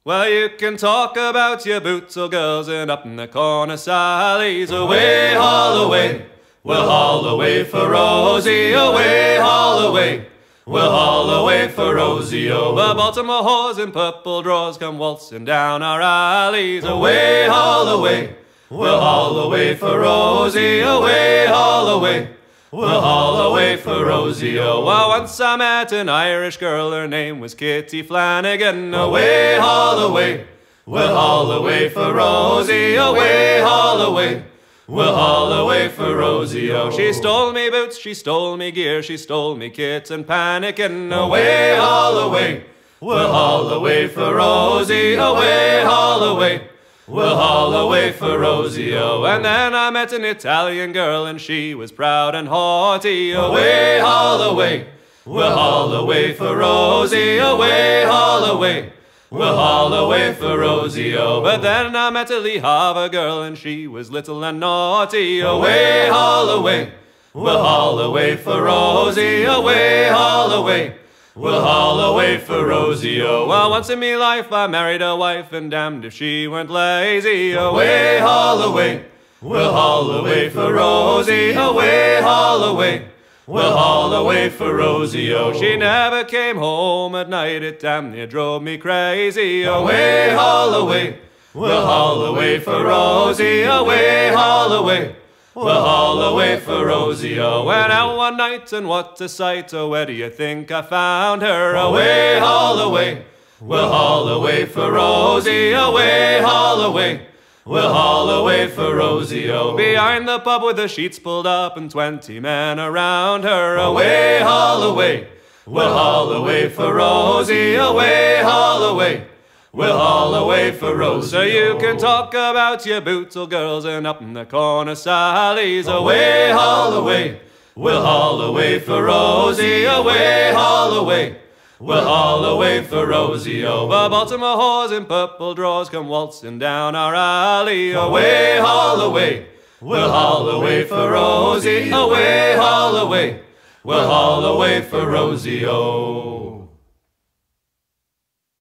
Well, you can talk about your boots, oh girls, and up in the corner sallies. Away, haul away, we'll haul away for Rosie. Away, haul away, we'll haul away for Rosie. Oh, the Baltimore whores in purple drawers come waltzing down our alleys. Away, haul away, we'll haul away for Rosie. Away, haul away, we'll haul away for Rosie. Oh, well, once I met an Irish girl, her name was Kitty Flanagan. Away, haul away, we'll haul away for Rosie. Away, haul away, we'll haul away for Rosie. Oh, she stole me boots, she stole me gear, she stole me kits and panicking. Away, haul away, we'll haul away for Rosie. Away, haul away, we'll haul away for Rosie. Oh, and then I met an Italian girl, and she was proud and haughty. Away, haul away, we'll haul away for Rosie. Away, haul away, we'll haul away for Rosie. Oh, but then I met a Le Havre girl, and she was little and naughty. Away, haul away, we'll haul away for Rosie. Away, haul away, we'll haul away for Rosie. Oh, well, once in me life I married a wife, and damned if she weren't lazy. Away, haul away, we'll haul away for Rosie. Away, haul away, we'll haul away for Rosie. Oh, she never came home at night, it damn near drove me crazy. Away, haul away, we'll haul away for Rosie. Away, haul away, we'll haul away for Rosie. Oh, went out one night, and what a sight. Oh, where do you think I found her? Away, haul away, we'll haul away for Rosie. Away, haul away, we'll haul away for Rosie. Oh, behind the pub with the sheets pulled up and 20 men around her. Away, haul away, we'll haul away for Rosie. Away, haul away, we'll haul away for Rosie. So you can talk about your boots, oh girls, and up in the corner sallies. Away, haul away, we'll haul away for Rosie. Away, haul away, we'll haul away for Rosie. Oh, the Baltimore whores in purple drawers come waltzing down our alley. Away, haul away, we'll haul away for Rosie. Away, haul away, we'll haul away for Rosie. Oh.